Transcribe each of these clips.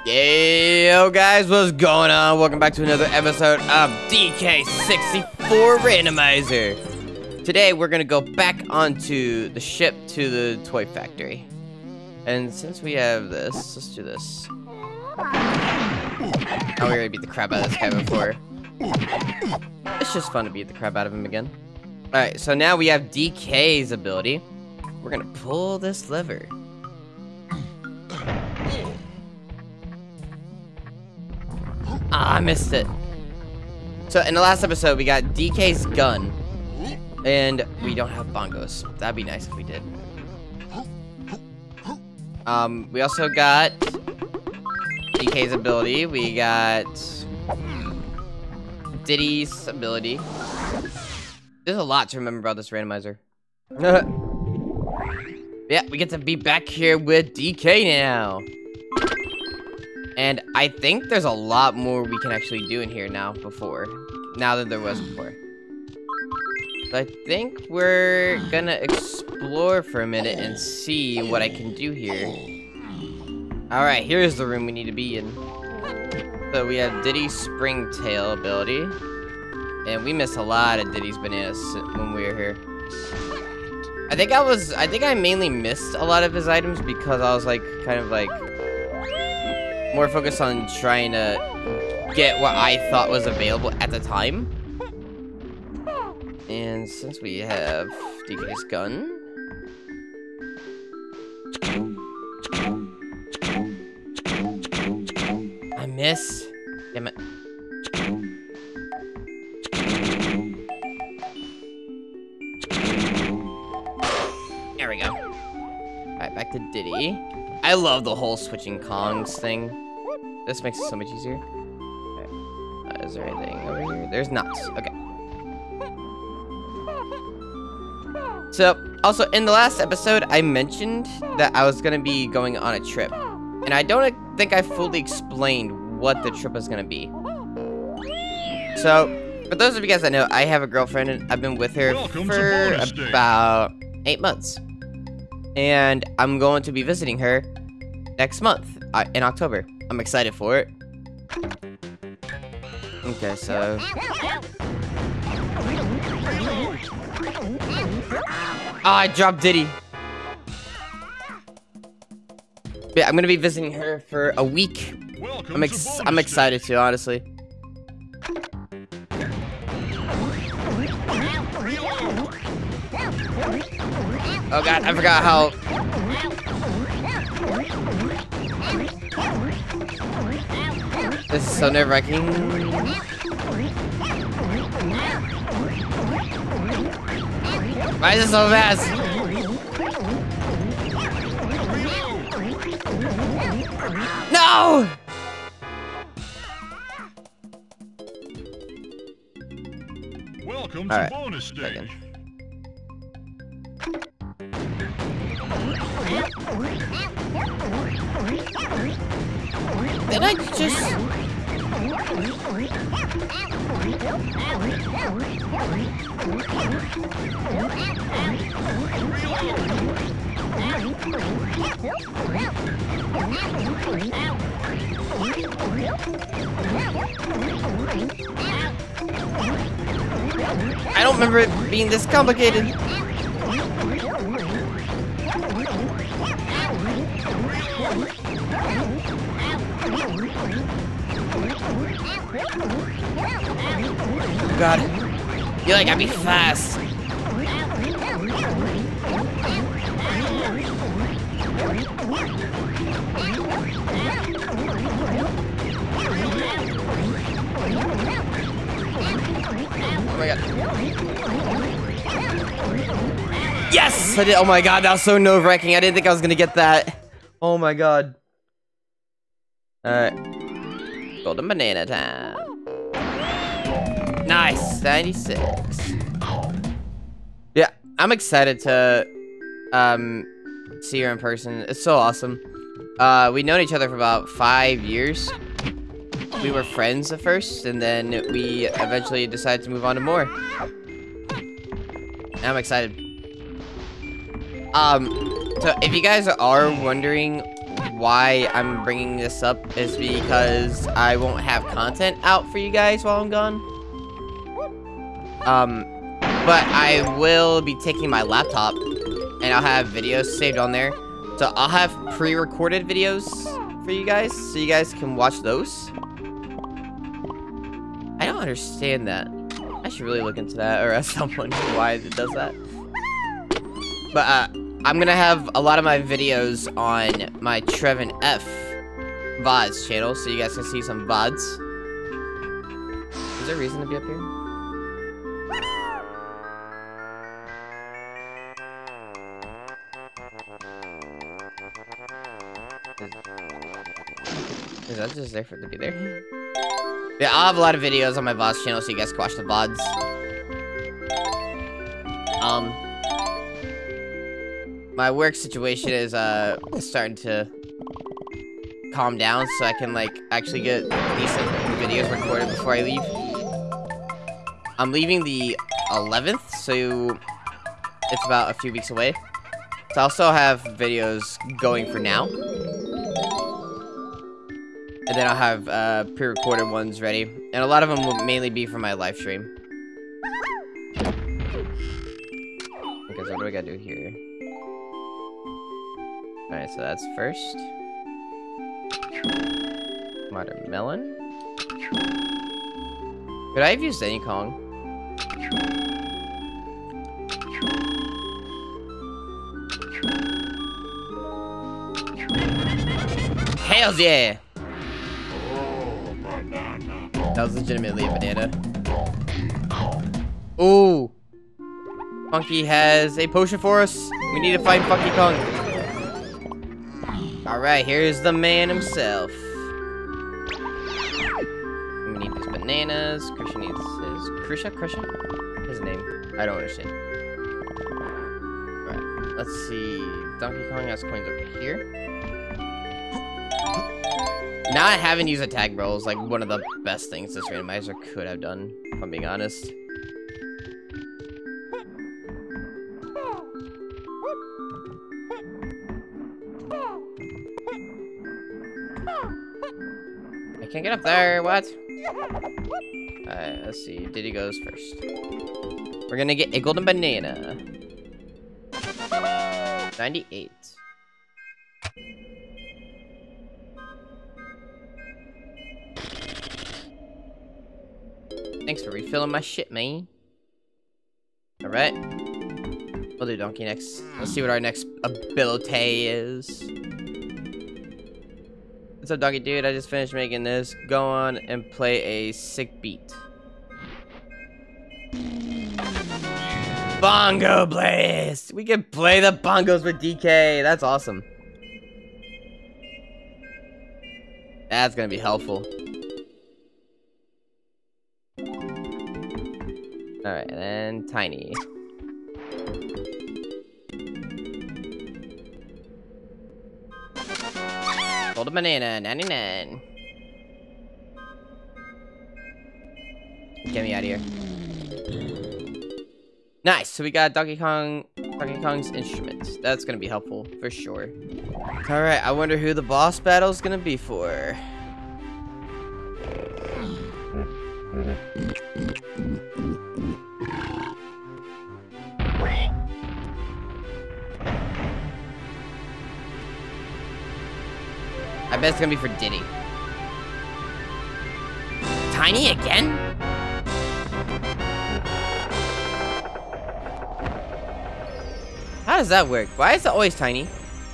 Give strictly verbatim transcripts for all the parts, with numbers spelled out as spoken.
Yo guys, what's going on? Welcome back to another episode of D K sixty-four Randomizer. Today we're gonna go back onto the ship to the toy factory. And since we have this, let's do this. Oh, we already beat the crap out of this guy before. It's just fun to beat the crap out of him again. Alright, so now we have D K's ability. We're gonna pull this lever. Ah, I missed it. So in the last episode, we got D K's gun, and we don't have bongos. That'd be nice if we did. Um, we also got D K's ability. We got Diddy's ability. There's a lot to remember about this randomizer. Yeah, we get to be back here with D K now. And I think there's a lot more we can actually do in here now before. Now than there was before. So I think we're gonna explore for a minute and see what I can do here. Alright, here's the room we need to be in. So we have Diddy's Springtail ability. And we missed a lot of Diddy's bananas when we were here. I think I was, I think I mainly missed a lot of his items because I was like, kind of like, more focused on trying to get what I thought was available at the time. And since we have D K's gun. I miss. Damn it. There we go. Alright, back to Diddy. I love the whole switching Kongs thing. This makes it so much easier. Okay. Uh, is there anything over here? There's not. Okay. So, also, in the last episode, I mentioned that I was going to be going on a trip. And I don't think I fully explained what the trip was going to be. So, for those of you guys that know, I have a girlfriend, and I've been with her Welcome for about eight months. And I'm going to be visiting her next month, uh, in October. I'm excited for it. Okay, so... Oh, I dropped Diddy. Yeah, I'm gonna be visiting her for a week. I'm ex I'm excited to, honestly. Oh god, I forgot how... This is so nerve-wracking. Why is it so fast? No! Welcome All to right. bonus stage. Second. Did I just... I don't remember it being this complicated. Oh god. You like gotta be fast. Oh my god. Yes! I did. Oh my god, that was so nerve-wracking. I didn't think I was gonna get that. Oh my god. Alright. Golden banana time. Nice. ninety-six. Yeah, I'm excited to um see her in person. It's so awesome. Uh, we've known each other for about five years. We were friends at first, and then we eventually decided to move on to more. I'm excited. Um, so if you guys are wondering why I'm bringing this up is because I won't have content out for you guys while I'm gone. Um, but I will be taking my laptop, and I'll have videos saved on there. So I'll have pre-recorded videos for you guys, so you guys can watch those. I don't understand that. I should really look into that, or ask someone why it does that. But, uh, I'm gonna have a lot of my videos on my Trevin F V O Ds channel, so you guys can see some V O Ds. Is there a reason to be up here? Is, is that just there for it to be there? Yeah, I'll have a lot of videos on my V O Ds channel, so you guys can watch the V O Ds. Um... My work situation is uh starting to calm down, so I can like actually get decent videos recorded before I leave. I'm leaving the eleventh, so it's about a few weeks away. So I'll still have videos going for now, and then I'll have uh, pre-recorded ones ready, and a lot of them will mainly be for my live stream. Okay, so what do I gotta do here? Alright, so that's first. Watermelon. Could I have used any Kong? Hells yeah! That was legitimately a banana. Ooh! Funky has a potion for us. We need to find Funky Kong. Alright, here's the man himself. We need these bananas. Krusha needs his... Krusha? Krusha? His name. I don't understand. Alright, let's see. Donkey Kong has coins over here. Not having used a tag bro is like one of the best things this randomizer could have done, if I'm being honest. Can't get up there, what? Alright, let's see. Diddy goes first. We're gonna get a golden banana. ninety-eight. Thanks for refilling my shit, man. Alright. We'll do Donkey next. Let's see what our next ability is. What's up, Donkey dude? I just finished making this. Go on and play a sick beat. Bongo Blast! We can play the bongos with D K. That's awesome. That's gonna be helpful. Alright, and then Tiny. Hold a banana, ninety-nine. Get me out of here. Nice, so we got Donkey Kong, Donkey Kong's instrument. That's gonna be helpful, for sure. Alright, I wonder who the boss battle is gonna be for. I bet it's gonna be for Diddy. Tiny again? How does that work? Why is it always Tiny?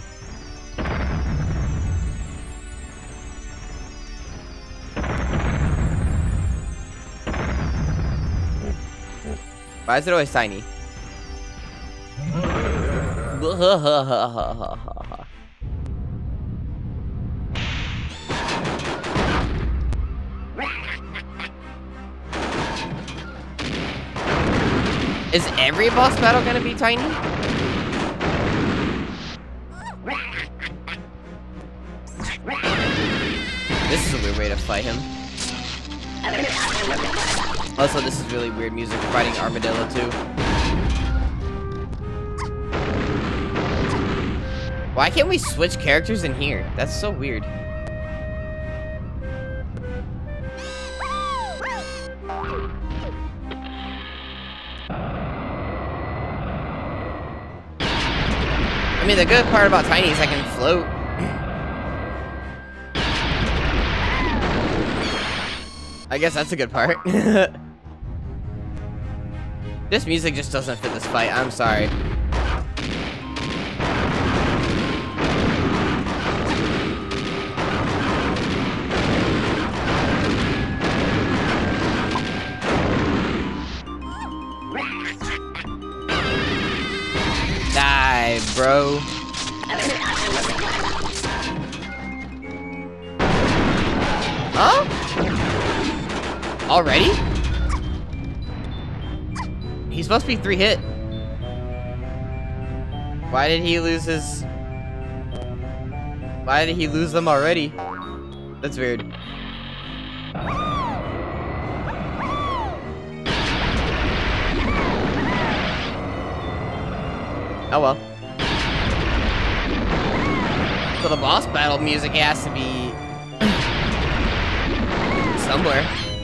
Why is it always Tiny? Is every boss battle gonna be Tiny? This is a weird way to fight him. Also, this is really weird music fighting Armadillo too. Why can't we switch characters in here? That's so weird. I mean, the good part about Tiny is I can float. I guess that's a good part. This music just doesn't fit this fight. I'm sorry. Die, bro. Huh? Already? He's supposed to be three hit. Why did he lose his... Why did he lose them already? That's weird. Oh well. So the boss battle music has to be somewhere.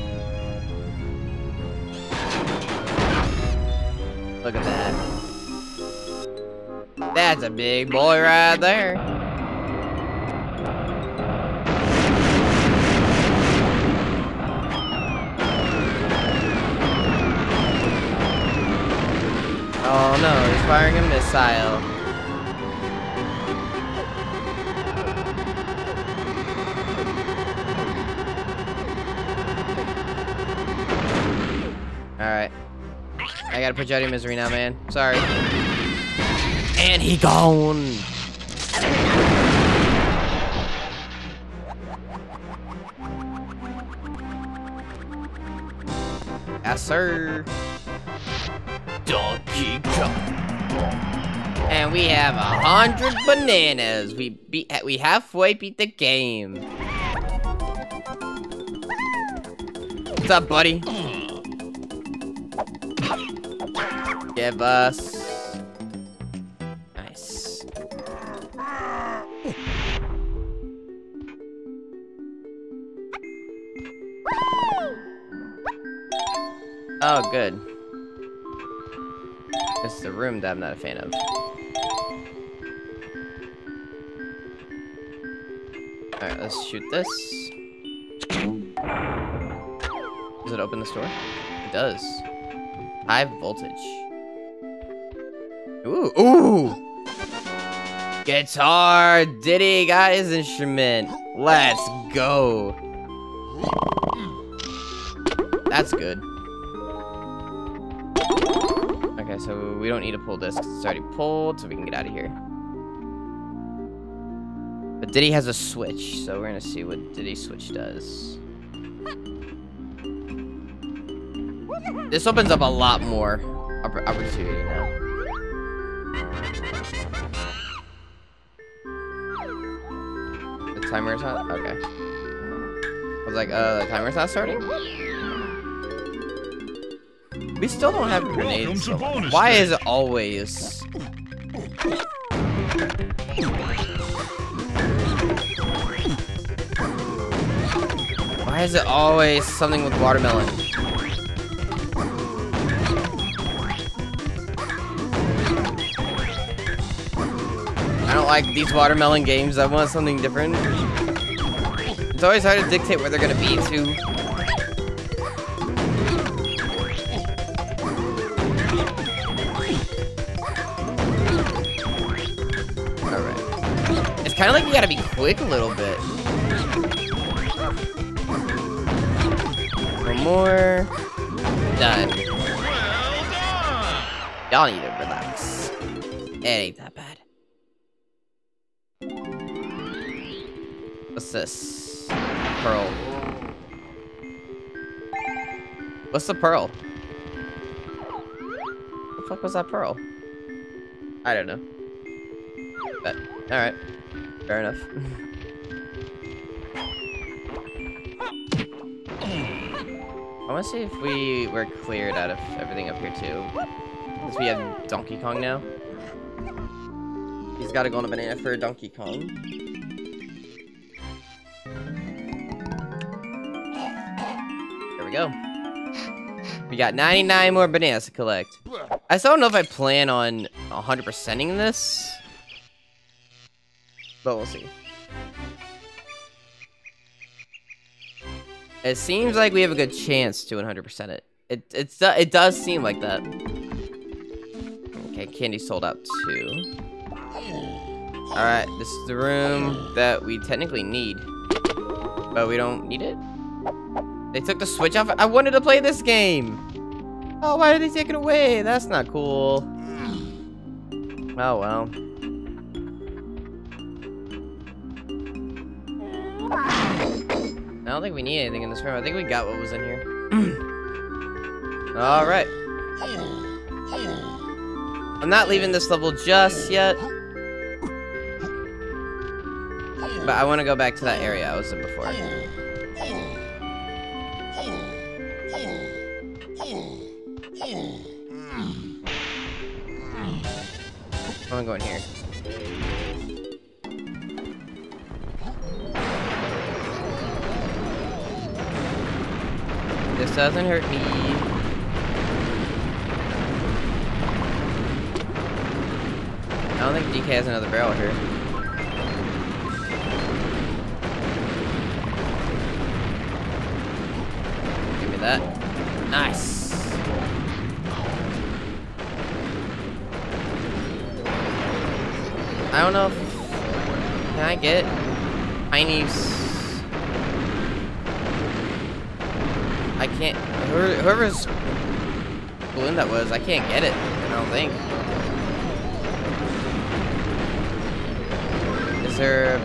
Look at that. That's a big boy right there. Oh no, he's firing a missile. Alright. I gotta put you out of your misery now, man. Sorry. And he gone. Yes, sir. Donkey Kong. And we have a hundred bananas. We beat. We halfway beat the game. What's up, buddy? Give us. Nice. Oh, good. It's the room that I'm not a fan of. Alright, let's shoot this. Does it open the door? It does. High voltage. Ooh, ooh! Guitar! Diddy got his instrument. Let's go. That's good. Okay, so we don't need to pull this because it's already pulled, so we can get out of here. But Diddy has a switch, so we're gonna see what Diddy switch does. This opens up a lot more opportunity now. The timer's not? Okay. I was like, uh, the timer's not starting? We still don't have grenades. So why is it always... Why is it always something with watermelon? I don't like these watermelon games. I want something different. It's always hard to dictate where they're gonna be, too. It's kind of like you gotta be quick a little bit. One more. Done. Y'all need to relax. It ain't that bad. What's this? Pearl. What's the pearl? What the fuck was that pearl? I don't know. But, alright. Fair enough. I want to see if we were cleared out of everything up here too. Because we have Donkey Kong now. He's gotta go on a banana for Donkey Kong. There we go. We got ninety-nine more bananas to collect. I still don't know if I plan on one hundred percenting this, but we'll see. It seems like we have a good chance to one hundred percent it. It it's it does seem like that. Okay, candy sold out too. All right, this is the room that we technically need, but we don't need it. They took the switch off. I wanted to play this game. Oh, why did they take it away? That's not cool. Oh well. I don't think we need anything in this room. I think we got what was in here. All right. I'm not leaving this level just yet, but I want to go back to that area I was in before. I'm going here. This doesn't hurt me. I don't think D K has another barrel here. Give me that. Nice. I don't know if... Can I get Tiny's... I can't... Whoever, whoever's balloon that was, I can't get it. I don't think. Is there...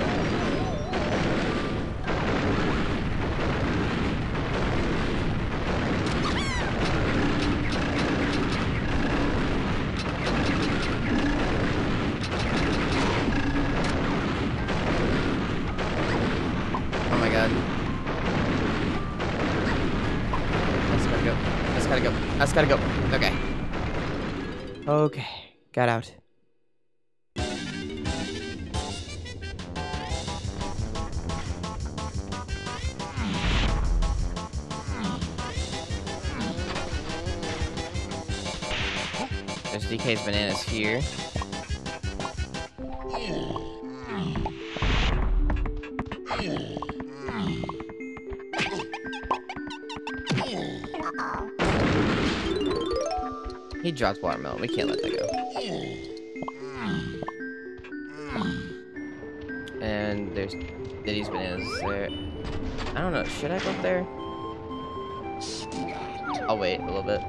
Oh my god. That's gotta go. That's gotta go. That's gotta go. Okay. Okay. Got out. There's D K's bananas here. He dropped watermelon. We can't let that go. And there's Diddy's bananas there. I don't know. Should I go up there? I'll wait a little bit.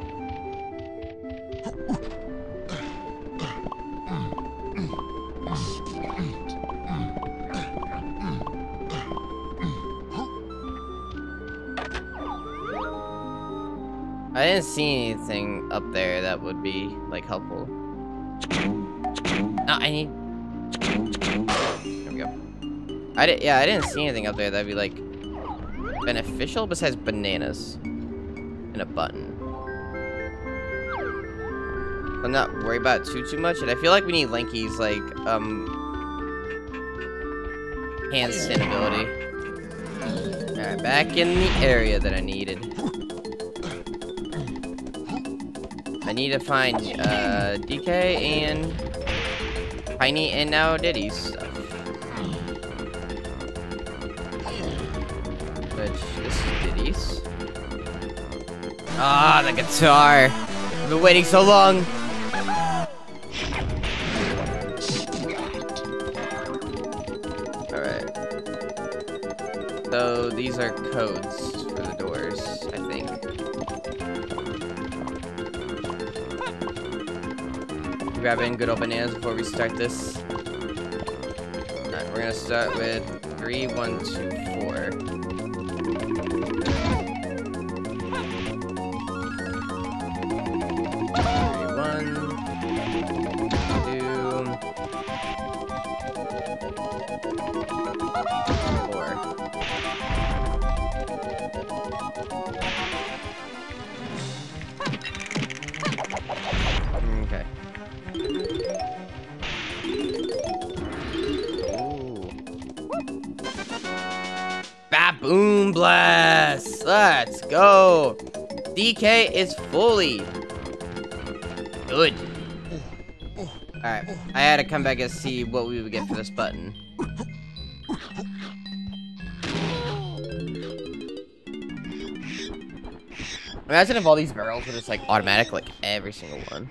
I didn't see anything up there that would be, like, helpful. No, I need... There we go. I did, yeah, I didn't see anything up there that'd be, like, beneficial besides bananas. And a button. I'm not worried about it too, too much, and I feel like we need Lanky's, like, um... handstand ability. Alright, back in the area that I needed. I need to find uh, D K and Tiny and now Diddy's stuff. Which this is Diddy's. Ah, the guitar! I've been waiting so long. Alright. So these are codes for the doors, I think. Grabbing good old bananas before we start this. Alright, we're gonna start with three, one, two, four. Three, one, two, four. Okay. Kaboom blast! Let's go! D K is fully good. Alright, I had to come back and see what we would get for this button. Imagine if all these barrels were just like automatic, like every single one.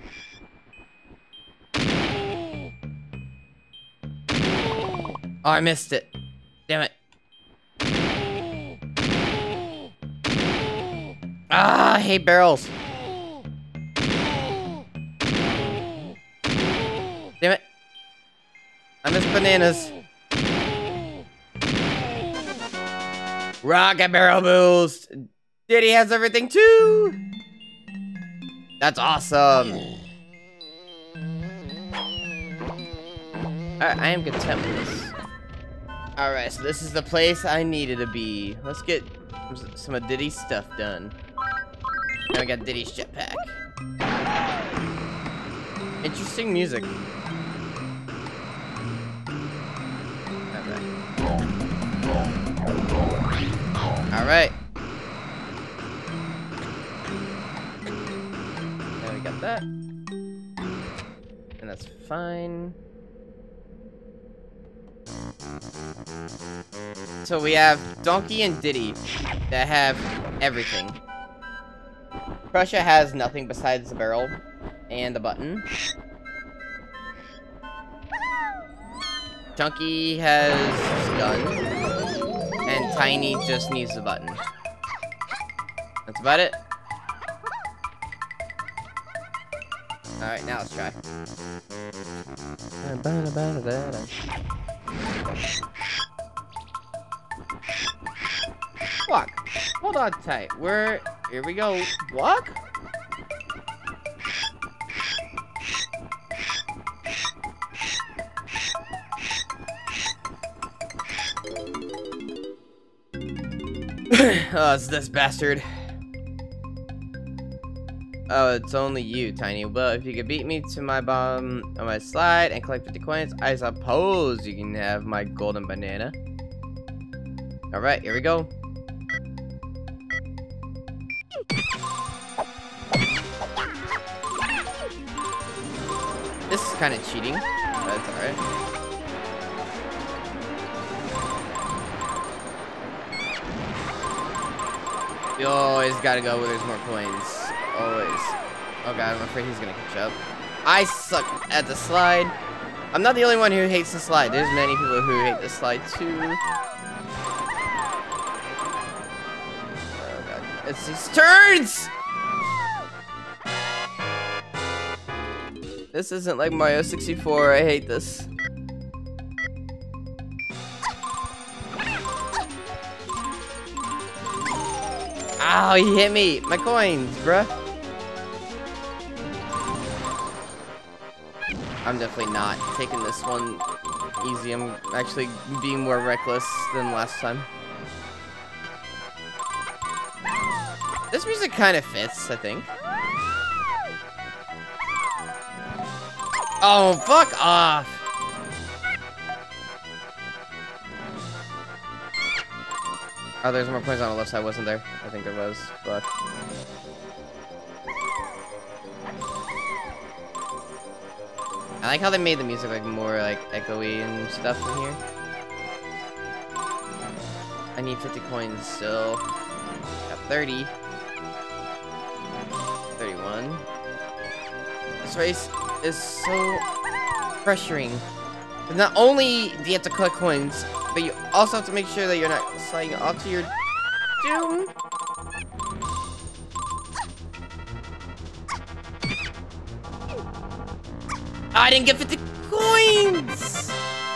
Oh, I missed it. Damn it. Ah, I hate barrels. Damn it. I miss bananas. Rocket barrel boost. Diddy has everything too. That's awesome. Alright, I am content with this. Alright, so this is the place I needed to be. Let's get some of Diddy's stuff done. Now we got Diddy's jetpack. Interesting music. Alright. Now we got that. And that's fine. So we have Donkey and Diddy that have everything. Prussia has nothing besides the barrel and the button. Chunky has gun. And Tiny just needs the button. That's about it. Alright, now let's try. Walk. Hold on tight. We're... Here we go. Walk? Oh, it's this bastard. Oh, it's only you, Tiny. Well, if you could beat me to my bomb on my slide and collect fifty coins, I suppose you can have my golden banana. Alright, here we go. This is kind of cheating, but that's alright. You always gotta go where there's more coins. Always. Oh god, I'm afraid he's gonna catch up. I suck at the slide. I'm not the only one who hates the slide. There's many people who hate the slide too. Oh god. It's these turns! This isn't like Mario sixty-four. I hate this. Ow, he hit me! My coins, bruh. I'm definitely not taking this one easy. I'm actually being more reckless than last time. This music kind of fits, I think. Oh, fuck off! Oh, there's more coins on the left side, wasn't there? I think there was. Fuck. I like how they made the music like more like echoey and stuff in here. I need fifty coins still. Got thirty. thirty-one. This race is so pressuring. Not only do you have to collect coins, but you also have to make sure that you're not sliding off to your doom. I didn't get fifty coins!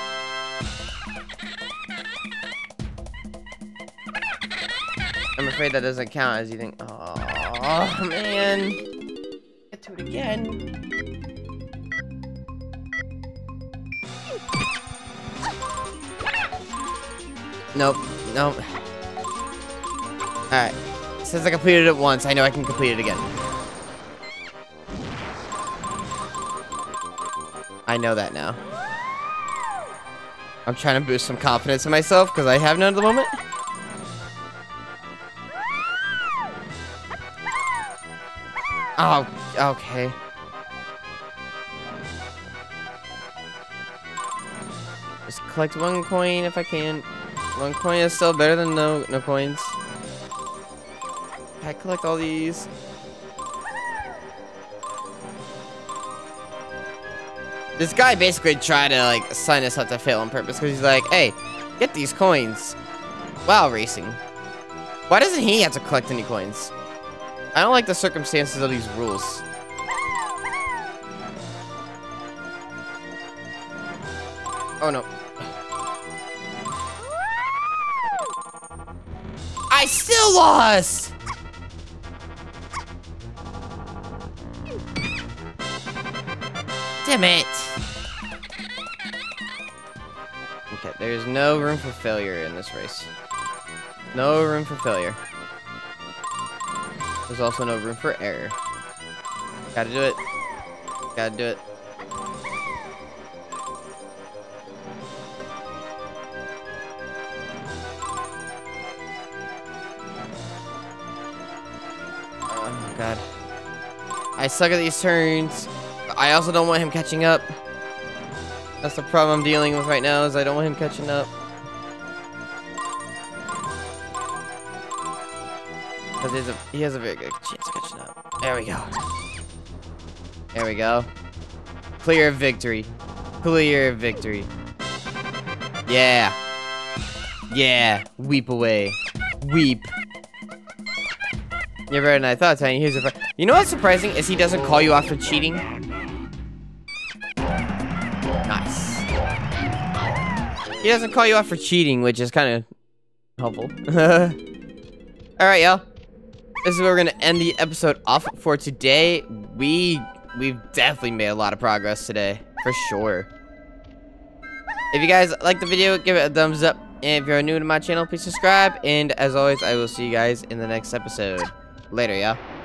I'm afraid that doesn't count as you think. Oh man. Get to it again. Nope. Nope. Alright. Since I completed it once, I know I can complete it again. I know that now. I'm trying to boost some confidence in myself because I have none at the moment. Oh, okay. Just collect one coin if I can. One coin is still better than no no coins. I collect all these. This guy basically tried to like sign us up to fail on purpose because he's like, hey, get these coins while racing. Why doesn't he have to collect any coins? I don't like the circumstances of these rules. Oh no. I still lost! Damn it. Okay, there's no room for failure in this race. No room for failure. There's also no room for error. Gotta do it. Gotta do it. Oh, God. I suck at these turns. I also don't want him catching up. That's the problem I'm dealing with right now, is I don't want him catching up. Because he has a, he has a very good chance of catching up. There we go. There we go. Clear victory. Clear victory. Yeah. Yeah. Weep away. Weep. You're better than I thought, Tiny. Here's your You know what's surprising is he doesn't call you out for cheating. Nice. He doesn't call you out for cheating, which is kind of helpful. Alright, y'all. This is where we're gonna end the episode off for today. We we've definitely made a lot of progress today, for sure. If you guys like the video, give it a thumbs up. And if you're new to my channel, please subscribe. And as always, I will see you guys in the next episode. Later, y'all.